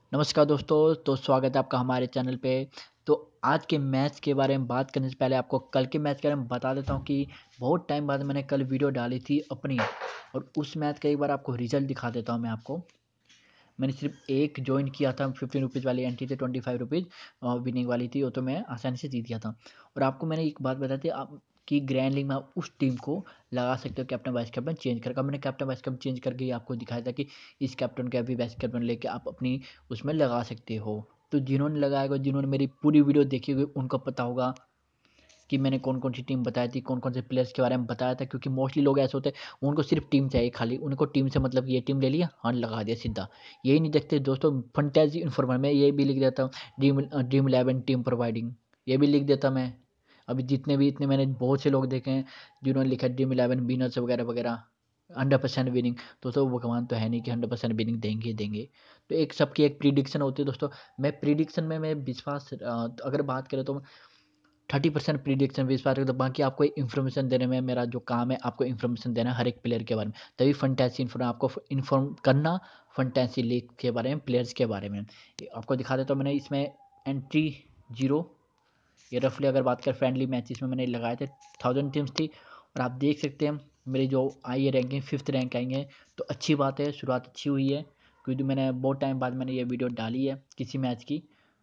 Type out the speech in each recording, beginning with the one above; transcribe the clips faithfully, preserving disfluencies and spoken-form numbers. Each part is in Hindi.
नमस्कार दोस्तों, तो स्वागत है आपका हमारे चैनल पे। तो आज के मैच के बारे में बात करने से पहले आपको कल के मैच के बारे में बता देता हूँ कि बहुत टाइम बाद मैंने कल वीडियो डाली थी अपनी, और उस मैच का एक बार आपको रिजल्ट दिखा देता हूँ मैं आपको। मैंने सिर्फ एक जॉइन किया था, फिफ्टीन रुपीज़ वाली एंट्री थी, ट्वेंटी फाइव रुपीज़ विनिंग वाली थी, वो तो मैं आसानी से जीत गया था। और आपको मैंने एक बात बताई थी आप कि ग्रैंड लीग में आप उस टीम को लगा सकते हो कैप्टन वाइस कैप्टन चेंज करके। अब मैंने कैप्टन वाइस कैप्टन चेंज करके ही आपको दिखाया था कि इस कैप्टन के अभी वाइस कैप्टन लेके आप अपनी उसमें लगा सकते हो। तो जिन्होंने लगाया होगा, जिन्होंने मेरी पूरी वीडियो देखी होगी, उनको पता होगा कि मैंने कौन-कौन सी टीम बताई थी, कौन-कौन से प्लेयर्स के बारे में बताया था, क्योंकि मोस्टली लोग ऐसे होते हैं उनको सिर्फ टीम चाहिए खाली, उनको टीम से मतलब ये टीम ले लिया, हाँ, लगा दिया सीधा। यही नहीं देखते दोस्तों फंटेसी इन्फॉर्मर में ये भी लिख देता हूँ, dream uh, Dream Eleven team providing, ये भी लिख देता मैं। अभी जितने भी इतने मैंने बहुत से लोग देखे हैं जिन्होंने लिखा ड्रीम इलेवन विनर्स वगैरह वगैरह, हंड्रेड परसेंट विनिंग। दोस्तों वो भगवान तो है नहीं कि हंड्रेड परसेंट विनिंग देंगे ही देंगे। तो एक सबकी एक प्रिडिक्शन होती है दोस्तों। मैं प्रिडिक्शन में मैं विश्वास अ, अगर बात करें तो थर्टी परसेंट प्रिडिक्शन विश्वास रखता हूँ, बाकी आपको इन्फॉर्मेशन देने में मेरा जो काम है, आपको इन्फॉर्मेशन देना हर एक प्लेयर के बारे में। तभी फंटेसी इन्फॉर्म आपको इन्फॉर्म करना फंटेसी लीग के बारे में, प्लेयर्स के बारे में। ये आपको दिखा देता हूँ मैंने इसमें एंट्री जीरो, ये रफली अगर बात करें फ्रेंडली मैचेस में मैंने लगाए थे, थाउजेंड टीम्स थी। और आप देख सकते हैं मेरी जो आई है रैंकिंग, फिफ्थ रैंक आई है। तो अच्छी बात है, शुरुआत अच्छी हुई है, क्योंकि मैंने बहुत टाइम बाद मैंने ये वीडियो डाली है किसी मैच की।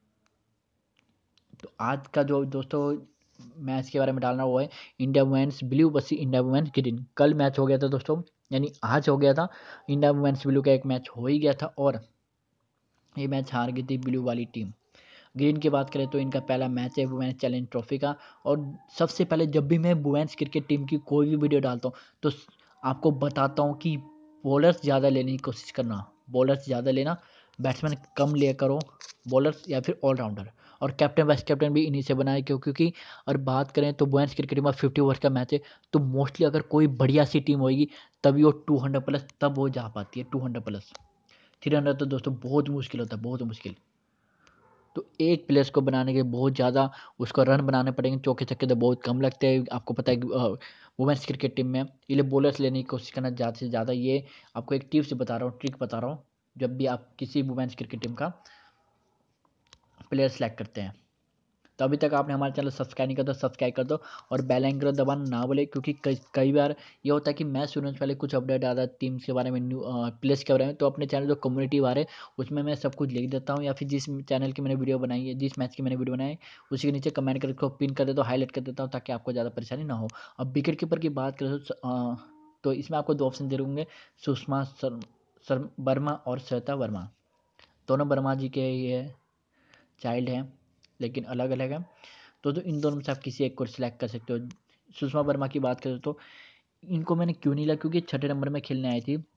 तो आज का जो दोस्तों मैच के बारे में डालना वो है इंडिया वुमेन्स ब्लू बसी इंडिया वुमेन्स ग्रीन। कल मैच हो गया था दोस्तों, यानी आज हो गया था। इंडिया वुमेन्स ब्लू का एक मैच हो ही गया था और ये मैच हार गई थी ब्लू वाली टीम। ग्रीन की बात करें तो इनका पहला मैच है वुमेन्स चैलेंज ट्रॉफी का। और सबसे पहले जब भी मैं वुमेन्स क्रिकेट टीम की कोई भी वीडियो डालता हूँ तो आपको बताता हूँ कि बॉलर्स ज़्यादा लेने की कोशिश करना, बॉलर्स ज़्यादा लेना, बैट्समैन कम लिया करो, बॉलर्स या फिर ऑलराउंडर। और कैप्टन वाइस कैप्टन भी इन्हीं से बनाए, क्यों क्योंकि अगर बात करें तो वुमेन्स क्रिकेट में फिफ्टी ओवर का मैच है, तो मोस्टली अगर कोई बढ़िया सी टीम होगी तभी वो टू हंड्रेड प्लस तब वो जा पाती है, two hundred plus. Three hundred तो दोस्तों बहुत मुश्किल होता है, बहुत मुश्किल। तो एक प्लेयर्स को बनाने के बहुत ज़्यादा उसको रन बनाने पड़ेंगे, चौके छक्के तो बहुत कम लगते हैं। आपको पता है कि वुमेन्स क्रिकेट टीम में ये बॉलर्स लेने की कोशिश करना ज़्यादा से ज़्यादा। ये आपको एक टिप्स बता रहा हूँ, ट्रिक बता रहा हूँ, जब भी आप किसी वुमेन्स क्रिकेट टीम का प्लेयर सेलेक्ट करते हैं। तो अभी तक आपने हमारे चैनल सब्सक्राइब नहीं कर तो सब्सक्राइब कर दो, और बेल आइकन दबाना ना बोले, क्योंकि कई कई बार ये होता है कि मैच शुरू होने से पहले कुछ अपडेट आता है टीम्स के बारे में, न्यू प्लेस के बारे में। तो अपने चैनल जो कम्युनिटी बारे उसमें मैं सब कुछ लिख देता हूँ, या फिर जिस चैनल की मैंने वीडियो बनाई है, जिस मैच की मैंने वीडियो बनाई है उसी के नीचे कमेंट करके पिन कर देता हूँ, हाईलाइट कर देता हूँ, ताकि आपको ज़्यादा परेशानी ना हो। अब विकेट कीपर की बात करें तो अ, तो इसमें आपको दो ऑप्शन दे होंगे, सुषमा सर, सर वर्मा और श्वेता वर्मा। दोनों वर्मा जी के ये चाइल्ड हैं, लेकिन अलग अलग हैं। तो तो इन दोनों में से आप किसी एक को सिलेक्ट कर सकते हो। सुषमा वर्मा की बात करें तो इनको मैंने क्यों नहीं लिया, क्योंकि छठे नंबर में खेलने आई थी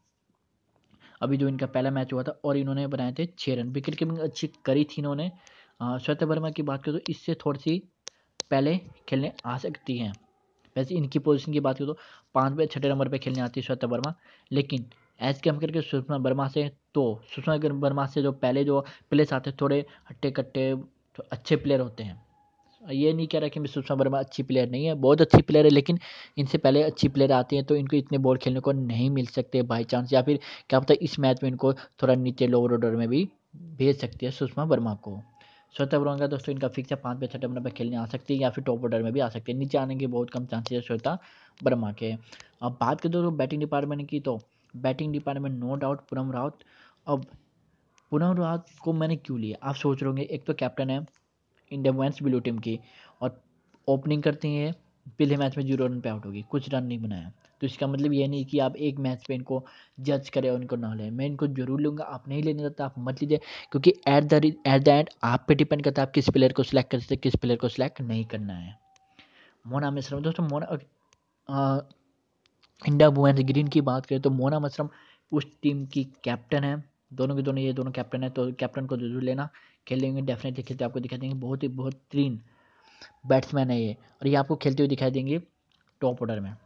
अभी जो इनका पहला मैच हुआ था, और इन्होंने बनाए थे छः रन, विकेट कीपिंग अच्छी करी थी इन्होंने। अ, श्वेता वर्मा की बात करें तो इससे थोड़ी सी पहले खेलने आ सकती हैं। वैसे इनकी पोजीशन की बात करें तो पाँच पे छठे नंबर पे खेलने आती है श्वेता वर्मा, लेकिन एज कम्पेयर करके सुषमा वर्मा से, तो सुषमा वर्मा से जो पहले जो प्लेयर्स आते हैं थोड़े हट्टे कट्टे, तो अच्छे प्लेयर होते हैं। ये नहीं कह रहा कि मैं सुषमा वर्मा अच्छी प्लेयर नहीं है, बहुत अच्छी प्लेयर है, लेकिन इनसे पहले अच्छी प्लेयर आती हैं तो इनको इतने बॉल खेलने को नहीं मिल सकते बाई चांस, या फिर क्या पता इस मैच में इनको थोड़ा नीचे लोअर ऑर्डर में भी भेज सकती है सुषमा वर्मा को। श्वेता वर्मा का दोस्तों इनका फिक्स है, पाँच पे छठे नंबर पर खेलने आ सकती है, या फिर टॉप ऑर्डर में भी आ सकती है। नीचे आने के बहुत कम चांसेस है श्वेता वर्मा के। अब बात करें तो बैटिंग डिपार्टमेंट की, तो batting department no doubt Poonam Raut. अब पूनम राउत को मैंने क्यों लिया, आप सोच रहे होंगे, एक तो कैप्टन है इंडिया वुमेन्स ब्लू टीम की, और ओपनिंग करती हैं, पहले मैच में जीरो रन पे आउट होगी, कुछ रन नहीं बनाया। तो इसका मतलब ये नहीं कि आप एक मैच पे इनको जज करें और इनको ना लें। मैं इनको जरूर लूँगा, आप नहीं लेने देता आप मत लीजिए, क्योंकि at the at the end आप पे डिपेंड करता है आप किस प्लेयर को सिलेक्ट करते हैं, किस प्लेयर को सिलेक्ट नहीं करना है। मोना मिश्रा दोस्तों, Mona uh, India women's green की बात करें तो मोना मसरम उस टीम की कैप्टन है। दोनों के दोनों ये दोनों कैप्टन है, तो कैप्टन को जरूर लेना। खेलेंगे डेफिनेटली, खेलते आपको दिखा देंगे, बहुत ही बेहतरीन बैट्समैन है ये, और ये आपको खेलते हुए दिखाई देंगे टॉप ऑर्डर में,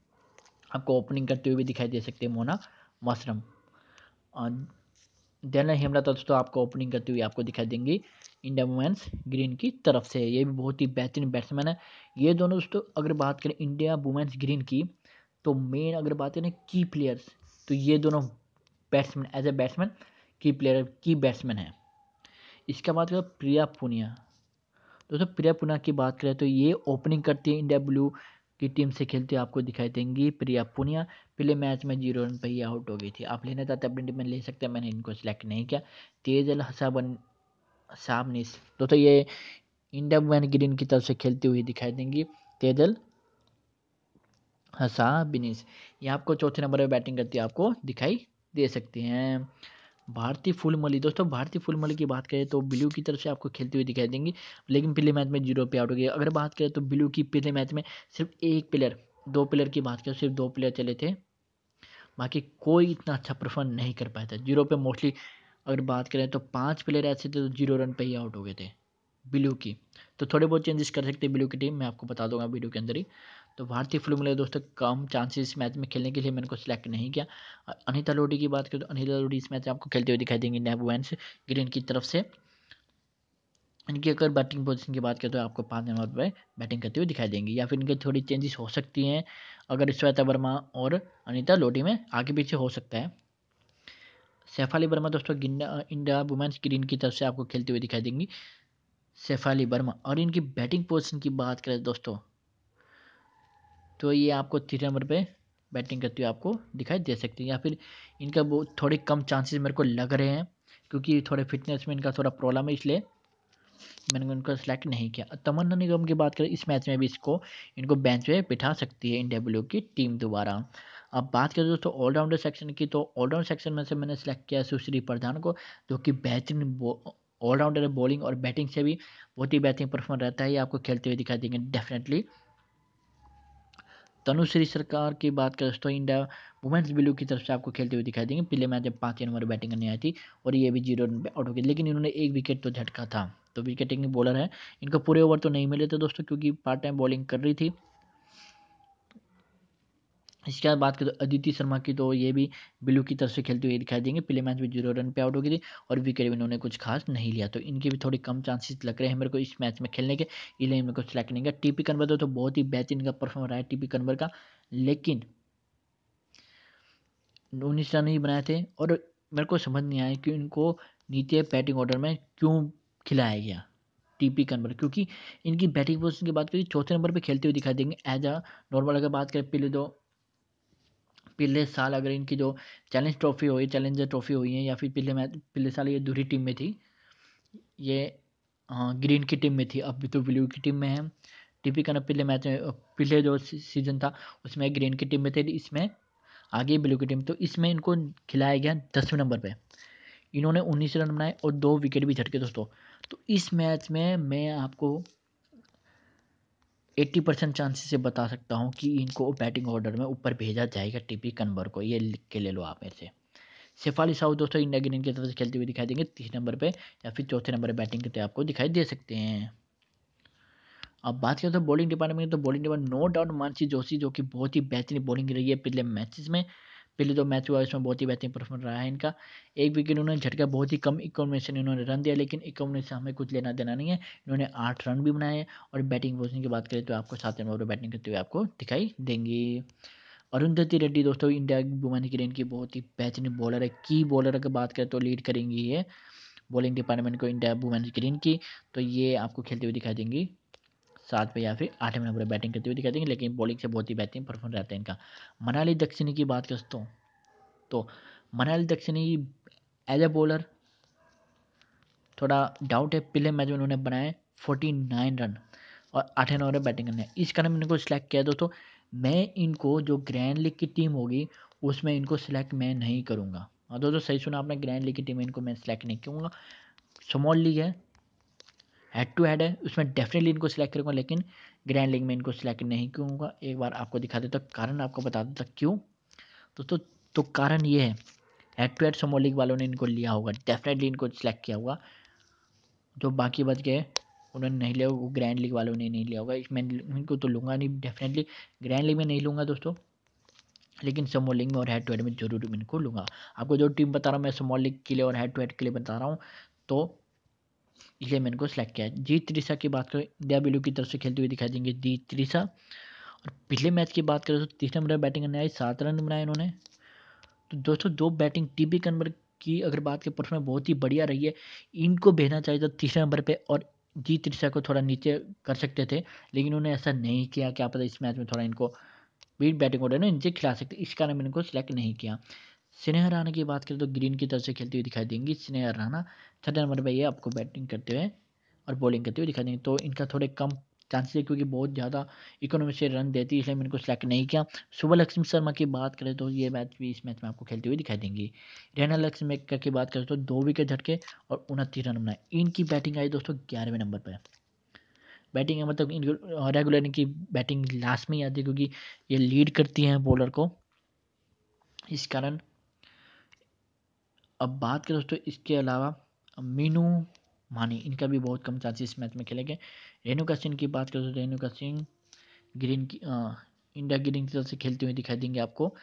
आपको ओपनिंग करते हुए भी दिखाई दे सकते हैं मोना मसरम। डेलन हेमलत दोस्तों आपको ओपनिंग करते हुए आपको दिखाई देंगी इंडिया वुमेन्स ग्रीन की तरफ से, ये भी बहुत ही बेहतरीन बैट्समैन है। ये दोनों दोस्तों अगर बात करें इंडिया वुमेन्स ग्रीन की, तो मेन अगर बात करें की प्लेयर्स, तो ये दोनों बैट्समैन एज ए बैट्समैन की प्लेयर की बैट्समैन है। इसके बाद करें प्रिया पुनिया। दोस्तों प्रिया पुनिया की बात करें तो ये ओपनिंग करती है इंडिया ब्लू की टीम से खेलते आपको दिखाई देंगी प्रिया पुनिया। पहले मैच में जीरो रन पर ही आउट हो गई थी। आप लेना चाहते अपनी टीम में ले सकते हैं, मैंने इनको सिलेक्ट नहीं किया। तेजल हसाबन साबनिस, दोस्तों ये इंडिया वुमेन ग्रीन की तरफ से खेलती हुई दिखाई देंगी तेजल हसाबिनिस। ये आपको चौथे नंबर पर बैटिंग करती है आपको दिखाई दे सकती हैं। भारती फुलमली, दोस्तों भारती फुलमली की बात करें तो ब्लू की तरफ से आपको खेलती हुई दिखाई देंगी, लेकिन पहले मैच में जीरो पे आउट हो गई। अगर बात करें तो ब्लू की पहले मैच में सिर्फ एक प्लेयर, दो प्लेयर की बात करें सिर्फ दो प्लेयर चले थे, बाकी कोई इतना अच्छा परफॉर्म नहीं कर पाया था। जीरो पे मोस्टली अगर बात करें तो पांच प्लेयर ऐसे थे तो जीरो रन पे ही आउट हो गए थे ब्लू की। तो थोड़े बहुत चेंजेस कर सकते हैं ब्लू की टीम, मैं आपको बता दूंगा वीडियो के अंदर ही। तो भारतीय फुलमले दोस्तों कम चांसेस इस मैच में खेलने के लिए मैंने को सिलेक्ट नहीं किया। अनिता लोडी की बात करें तो अनिता लोडी इस मैच में आपको खेलते हुए दिखाई देंगे इंडिया वुमेन्स ग्रीन की तरफ से। इनकी अगर बैटिंग पोजीशन की बात करें तो आपको पाँच नंबर पर बैटिंग करते हुए दिखाई देंगी, या फिर इनके थोड़ी चेंजेस हो सकती हैं अगर श्वेता वर्मा और अनिता लोडी में आगे पीछे हो सकता है। शेफाली वर्मा दोस्तों इंडिया वुमेन्स ग्रीन की तरफ से आपको खेलते हुए दिखाई देंगी शेफाली वर्मा। और इनकी बैटिंग पोजीशन की बात करें दोस्तों तो ये आपको तीसरे नंबर पे बैटिंग करती हुई आपको दिखाई दे सकती है, या फिर इनका वो थोड़े कम चांसेस मेरे को लग रहे हैं क्योंकि थोड़े फिटनेस में इनका थोड़ा प्रॉब्लम है, इसलिए मैंने उनको सेलेक्ट नहीं किया। तमन्ना निगम की बात करें इस मैच में भी इसको इनको बेंच पे बिठा सकती है इंडिया ब्लू की टीम दोबारा। अब बात करें दोस्तों ऑलराउंडर सेक्शन की, तो ऑलराउंडर सेक्शन में से मैंने सेलेक्ट किया सुश्री प्रधान को, जो कि बेहतरीन ऑलराउंडर है, बॉलिंग और बैटिंग से भी बहुत ही बेहतरीन परफॉर्म रहता है, ये आपको खेलते हुए दिखाई देंगे डेफिनेटली। तनुश्री सरकार की बात करें तो इंडिया वुमेन्स ब्लू की तरफ से आपको खेलते हुए दिखाई देंगे। पहले मैच जब पाँच नंबर बैटिंग करने आई थी और ये भी जीरो रन पे आउट हो गई, लेकिन इन्होंने एक विकेट तो झटका था। तो विकेट टेकिंग बॉलर है, इनको पूरे ओवर तो नहीं मिले थे दोस्तों क्योंकि पार्ट टाइम बॉलिंग कर रही थी। इसके बाद बात करें तो अदिति शर्मा की, तो ये भी ब्लू की तरफ से खेलते हुए दिखाई देंगे। पहले मैच में जीरो रन पे आउट हो गई थी और विकेट भी इन्होंने कुछ खास नहीं लिया, तो इनके भी थोड़ी कम चांसेस लग रहे हैं मेरे को इस मैच में खेलने के, इसलिए मेरे को सिलेक्ट नहीं किया। टीपी कन्वर तो बहुत ही बेहतरीन का परफॉर्म रहा है टीपी कन्वर का, लेकिन उन्नीस रन ही बनाए थे और मेरे को समझ नहीं आया कि इनको नीचे बैटिंग ऑर्डर में क्यों खिलाया गया टीपी कन्वर, क्योंकि इनकी बैटिंग पोजीशन की बात करें चौथे नंबर पे खेलते हुए दिखाई देंगे एज अ नॉर्मल। अगर बात करें पहले दो पिछले साल अगर इनकी जो चैलेंज ट्रॉफी हुई, चैलेंजर ट्रॉफी हुई है, या फिर पिछले मैच पिछले साल ये दूसरी टीम में थी, ये हाँ ग्रीन की टीम में थी, अब भी तो ब्लू की टीम में है। टीपी कन्वर पिछले मैच में पिछले जो सीजन था उसमें ग्रीन की टीम में थे, इसमें आगे ब्लू की टीम, तो इसमें इनको खिलाया गया दसवें नंबर पे। इन्होंने उन्नीस रन बनाए और दो विकेट भी झटके दोस्तों। तो इस मैच में मैं आपको अस्सी परसेंट चांसेस से बता सकता हूं कि इनको बैटिंग ऑर्डर में ऊपर भेजा जाएगा टीपी कन्वर को, ये लिख के ले लो आप मेरे से। शेफाली साहू दोस्तों इंडिया ग्रीन की तरफ से खेलते हुए दिखाई देंगे तीस नंबर पे, या फिर चौथे नंबर पर बैटिंग करते आपको दिखाई दे सकते हैं। अब बात करें तो बॉलिंग डिपार्टमेंट, तो bowling department no doubt Mansi Joshi, जो कि बहुत ही बेहतरीन बॉलिंग रही है पिछले मैचेस में। पहले जो मैच हुआ इसमें बहुत ही बेहतरीन परफॉर्म रहा है इनका। एक विकेट उन्होंने झटका, बहुत ही कम इक्यावन से इन्होंने रन दिया, लेकिन इक्यावन से हमें कुछ लेना देना नहीं है। इन्होंने आठ रन भी बनाए। और बैटिंग पोजीशन की बात करें तो आपको सात नंबर पर बैटिंग करते हुए आपको दिखाई देंगी अरुंधति रेड्डी, दोस्तों इंडिया वुमेन ग्रीन की बहुत ही बेहतरीन बॉलर है, की बॉलर अगर बात करें तो लीड करेंगी ये बॉलिंग डिपार्टमेंट को इंडिया वुमेन ग्रीन की। तो ये आपको खेलते हुए दिखाई देंगी सात पे या फिर आठवें नंबर पर बैटिंग करते हुए दिखाई देंगे, लेकिन बॉलिंग से बहुत ही बेहतरीन परफॉर्म रहता है इनका। मनाली दक्षिणी की बात करता हूँ तो Manali Dakshini as a bowler थोड़ा डाउट है। पहले मैच में उन्होंने बनाए फोर्टी नाइन रन और आठवें नंबर पर बैटिंग करने, इस कारण मैंने इनको सिलेक्ट किया। दोस्तों मैं इनको जो ग्रैंड लीग की टीम होगी उसमें इनको सिलेक्ट मैं नहीं करूँगा। हाँ दोस्तों सही सुना आपने, ग्रैंड लीग की टीम में इनको मैं सिलेक्ट नहीं करूँगा। स्मॉल लीग है, हेड टू हेड है, उसमें डेफिनेटली इनको सिलेक्ट करूँगा, लेकिन ग्रैंड लीग में इनको सिलेक्ट नहीं करूँगा। एक बार आपको दिखा देता कारण, आपको बता देता क्यों दोस्तों। तो कारण ये है, head to head small league वालों ने इनको लिया होगा, डेफिनेटली इनको सिलेक्ट किया होगा। जो बाकी बच गए उन्होंने नहीं लिया, वो ग्रैंड लीग वालों ने नहीं लिया होगा। इसमें इनको तो लूँगा नहीं, डेफिनेटली ग्रैंड लीग में नहीं लूँगा दोस्तों, लेकिन स्मॉल लीग में और हेड टू हेड में जरूर इनको लूँगा। आपको जो टीम बता रहा हूँ मैं स्मॉल लीग के लिए और हेड टू हेड के लिए बता रहा हूँ, तो इसलिए मैंने को सिलेक्ट किया है। जीत त्रिशा की बात करें इंडिया ब्लू की तरफ से खेलते हुए दिखाई देंगे जीत त्रिशा। और पिछले मैच की बात करें तो तीस नंबर बैटिंग करने आई, सात रन बनाए इन्होंने। तो दोस्तों दो बैटिंग टीपी कन्वर की अगर बात करें परफॉर्मेंस बहुत ही बढ़िया रही है। इनको भेजना चाहिए था तीसरे नंबर पे और जी त्रिशा को थोड़ा नीचे कर सकते थे, लेकिन उन्होंने ऐसा नहीं किया। क्या पता इस मैच में थोड़ा इनको बीट बैटिंग ऑर्डर ना नीचे खिला सकते, इस कारण मैंने इनको सिलेक्ट नहीं किया। स्नेहा राणा की बात करें तो ग्रीन की तरफ से खेलती हुई दिखाई देंगी स्नेहा राणा। थर्ड नंबर पर ये आपको बैटिंग करते हुए और बॉलिंग करते हुए दिखाई देंगे, तो इनका थोड़े कम चांसेस है क्योंकि बहुत ज़्यादा इकोनॉमी से रन देती है, इसलिए मैंने इनको सेलेक्ट नहीं किया। सुबह लक्ष्मी शर्मा की बात करें तो ये मैच भी इस मैच में आपको खेलती हुई दिखाई देंगी। रेना लक्ष्मी की बात करें तो दो विकेट झटके और उनतीस रन बनाए। इनकी बैटिंग आई दोस्तों ग्यारहवें नंबर पर। बैटिंग है मतलब इन रेगुलर इनकी बैटिंग लास्ट में ही आती है क्योंकि ये लीड करती हैं बॉलर को, इस कारण। अब बात करें दोस्तों इसके अलावा मीनू मानी, इनका भी बहुत कम चांसेस इस मैच में खेलेंगे। रेणुका सिंह की बात करें तो रेणुका सिंह ग्रीन की आ, इंडिया ग्रीन की तरफ से खेलते हुए दिखाई देंगे आपको।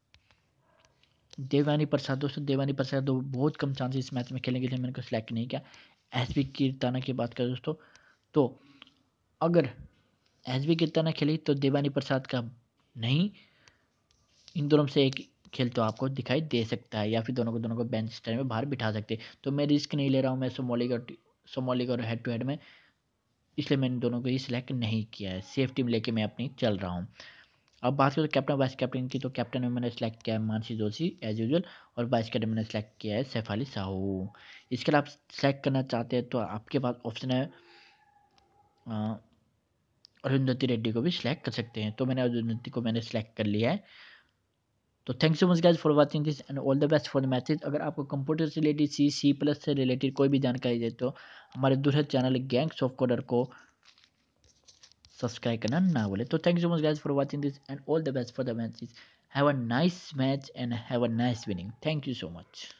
देवानी प्रसाद दोस्तों देवानी प्रसाद तो बहुत कम चांसेस इस मैच में खेलेंगे, इसलिए मैंने को सिलेक्ट नहीं किया। एस बी कीर्ताना की बात करें दोस्तों तो अगर एस बी कीर्ताना खेली तो देवानी प्रसाद का नहीं, इन दोनों में से एक खेल तो आपको दिखाई दे सकता है, या फिर दोनों को दोनों को बेंच स्टाइल में बाहर बिठा सकते हैं। तो मैं रिस्क नहीं ले रहा हूँ मैं सोमोलिक और सोमोलिक और हेड टू हेड में, इसलिए मैंने दोनों को ही सिलेक्ट नहीं किया है। सेफ टीम लेके मैं अपनी चल रहा हूँ। अब बात करें कैप्टन वाइस कैप्टन की, तो कैप्टन में मैंने सेलेक्ट किया है मानसी जोशी एज यूजुअल, और वाइस कैप्टन मैंने सेलेक्ट किया है सैफ अली साहू। इसके अलावा आप सेलेक्ट करना चाहते हैं तो आपके पास ऑप्शन है अरुंधति रेड्डी को भी सिलेक्ट कर सकते हैं, तो मैंने अरुंधति को मैंने सेलेक्ट कर लिया है। तो thanks so much guys for watching this and all the best for the matches. अगर आपको कंप्यूटर से रिलेटेड सी सी प्लस से रिलेटेड कोई भी जानकारी दे तो हमारे दूसरे चैनल गैंग्स ऑफ कोडर को सब्सक्राइब करना ना भूले। तो thank you so much guys for watching this and all the best for the matches. Have a nice match and have a nice winning. Thank you so much.